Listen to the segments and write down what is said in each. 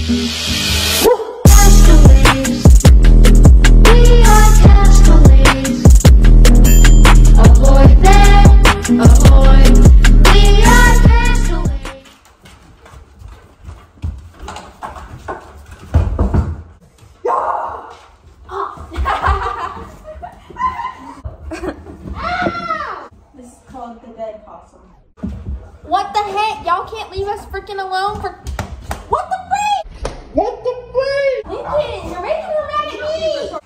What the heck? Y'all can't leave us freaking alone for... What the freak? What the freak? Lincoln, you're making her mad at me!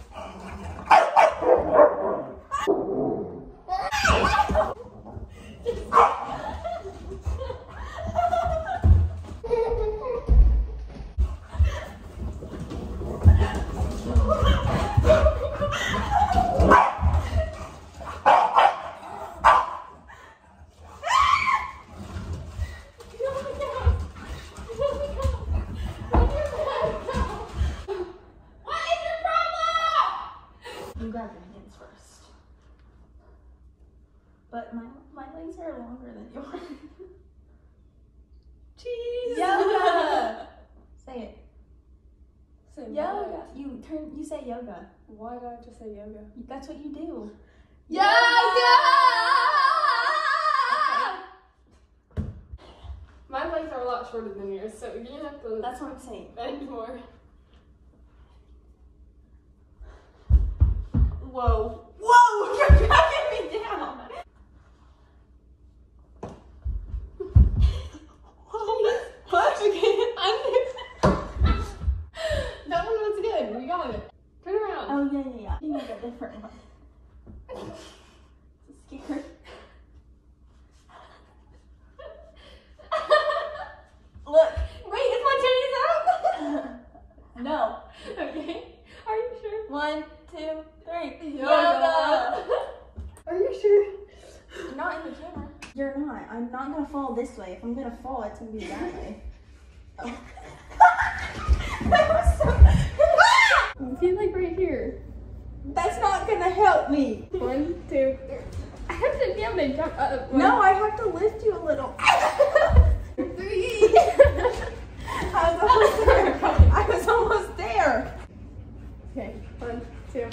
You grab your hands first. But my legs are longer than yours. Cheese! Yoga! Say it. Say Yoga. what? You say yoga. Why do I have to say yoga? That's what you do. Yoga! My legs are a lot shorter than yours, so you're gonna have to. That's what I'm saying. Bend more. Whoa. Whoa! You're dragging me down! What? Okay, that one was good. We got it. Turn around. Oh, yeah. You make a different one. So scared. Look. Wait, is my titties out? No. Okay. Are you sure? 1, 2, 3. Yoga. Are you sure? Not in the camera. You're not. I'm not gonna fall this way. If I'm gonna fall, it's gonna be that way. Oh. That was so... I feel like right here. That's not gonna help me. 1, 2, 3. I have to be able to jump up. No, I have to lift you a little. 3. I was almost there. Okay, 1, 2.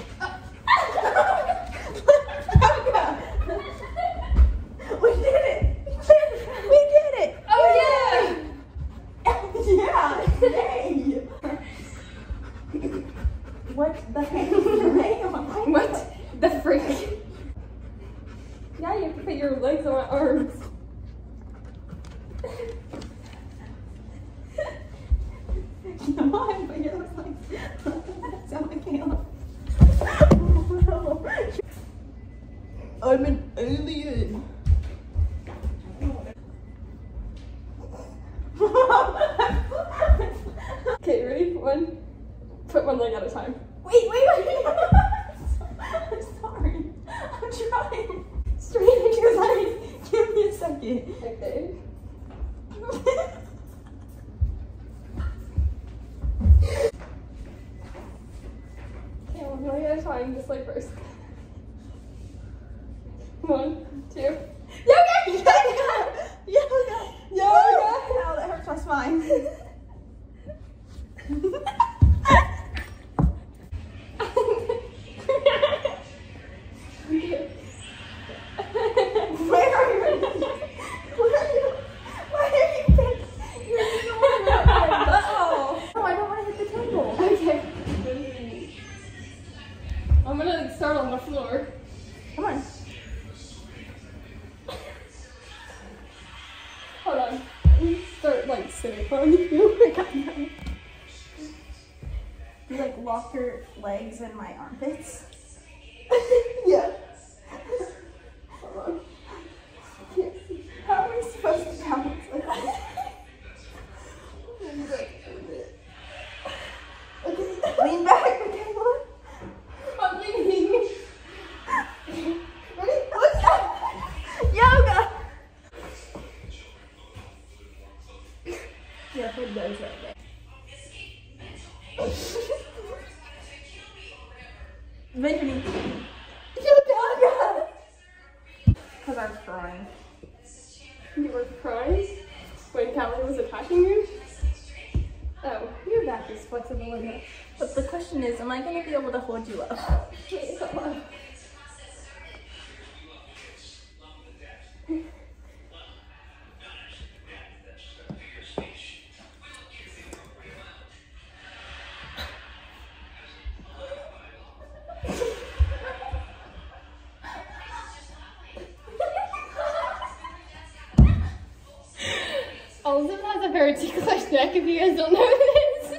We did it. We did it. Oh Yeah. Yay. What the heck is your name? What the freak? Yeah, you have to put your legs on my arms. Come on, but you're like sound like Caleb. I'm an alien. Okay, ready? 1. Put one leg at a time. Wait. I'm sorry. I'm trying. Straight Like, give me a second. Okay. Okay, one leg at a time, just like first. 1, 2. Yoga! Ow, that hurts my spine. Where are you? You're the one that uh-oh. No, I don't want to hit the table. Okay. I'm gonna like, start on the floor. Come on. Hold on. Start like sitting on you. You like lock your legs in my armpits? Yeah. Hold on. How are we supposed to balance like that? Okay, lean back, Michaela. I'm leaning. Ready? What's that? Yoga! Yeah, put those right there. Benjamin. Yoga! Because I was crying. You were crying when Callie was attacking you? Oh, you're But the question is, am I going to be able to hold you up? Elizabeth has a very ticklish neck if you guys don't know this.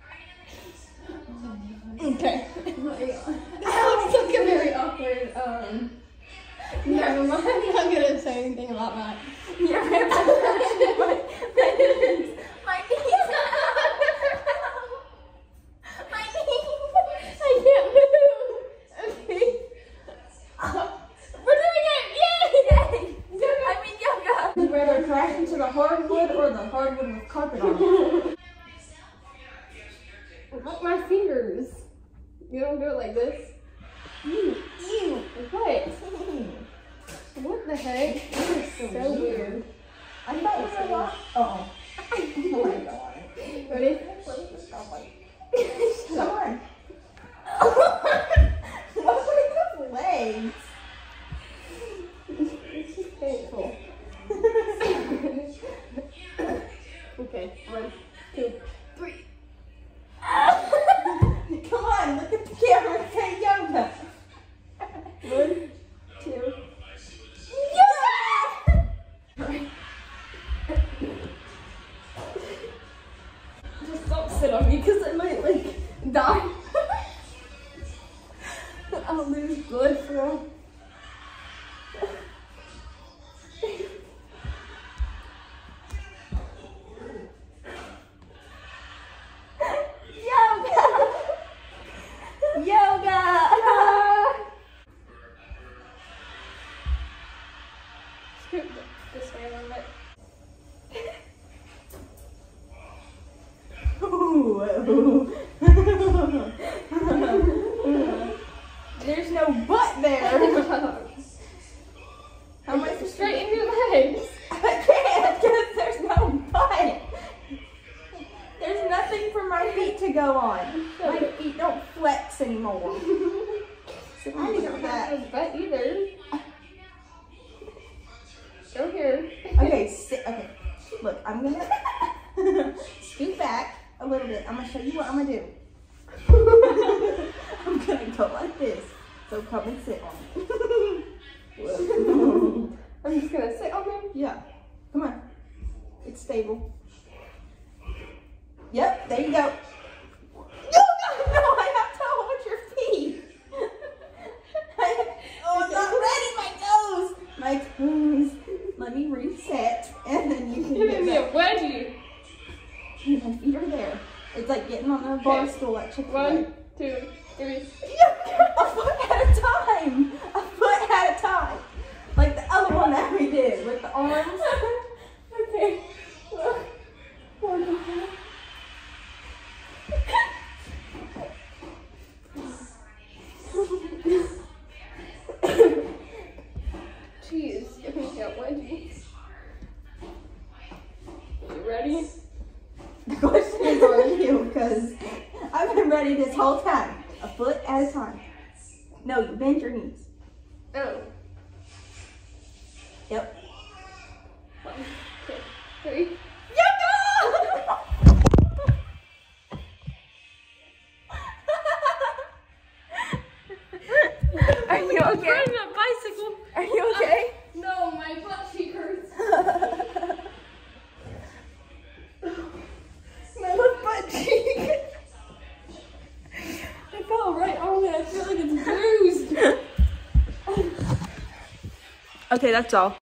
Okay. That looks like a very awkward, never mind, I'm not gonna say anything about that. Your ribs are touching my knees. My knees. My knees. I can't move. Okay. We're doing it! Yay! Yay! I'm in yoga. Would you rather crash into the hardwood or the hardwood with carpet on it? Not my fingers. You don't do it like this. Ew. What? What the heck? This is so weird. I thought we were lost. Uh-oh. Oh my god. Ready? Come on. What's with those legs? It's just painful. Okay, 1, 2, 3. Come on, look at the camera and say yoga. 1, 2. Just don't sit on me because I might like die. I'll lose blood flow. Yoga! Scoot this way a little bit. There's no butt there. How am I supposed to Straighten your legs. I can't because there's no butt. There's nothing for my feet to go on. My feet don't flex anymore. So I don't have a butt either. Go here. Okay, sit. Okay, look, I'm gonna scoot back a little bit. I'm gonna show you what I'm gonna do. I'm gonna go like this. So come and sit on it. I'm just gonna sit on them. Yeah, come on. It's stable. Yep, there you go. No, I have to hold your feet. Oh, I'm not ready, my toes. My toes. Let me reset, and then you can You're get giving me a back. wedgie. My feet are there. It's like getting on a bar stool at Chick-fil-A. 1, 2, 3. A foot at a time. A foot at a time. Like the other one that we did with the arms. Okay. Jeez, give me a wedgie. You ready? The question is on you because I've been ready this whole time. A foot at a time. No, you bend your knees. Oh. Yep. 1, 2, 3. Are you okay? Riding a bicycle. Are you okay? No, my butt cheek hurts. My left butt cheek. I fell right on it. I feel like it's bruised. Okay, that's all.